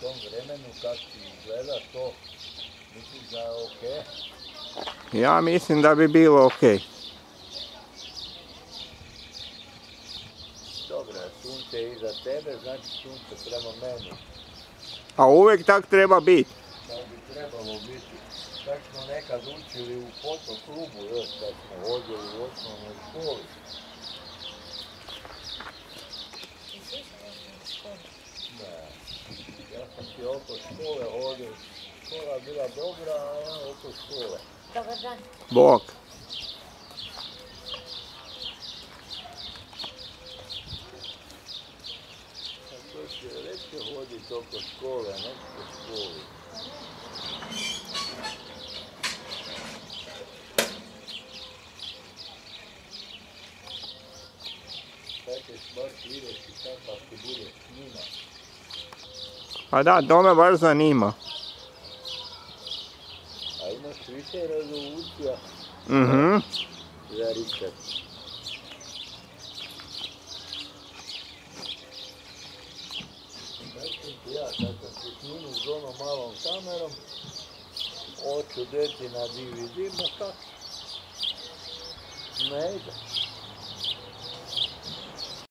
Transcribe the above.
tom vremenu kako ti izgleda to, misliš da je okej? Ja mislim da bi bilo okej. Dobro, sunce je iza tebe, znači sunce prema meni. A uvijek tak treba biti. Tako bi trebalo biti. Tako smo nekad učili u fotoklubu još kad smo hodili u osnovnoj školi. Ne, ja sam ti oko škole hodio. Škola je bila dobra, a ja oko škole. Dobar dan. Bog. A to će reći hoditi oko škole, a ne po školi. Sad ćeš baš vidjeti kakav ti bude snima. A da, to me baš zanima. A imaš više rezolucija Mhm. za rikat. Ja kad sam se snimio s onom malom kamerom, hoću deti na DVD, ma kako? Ne ide.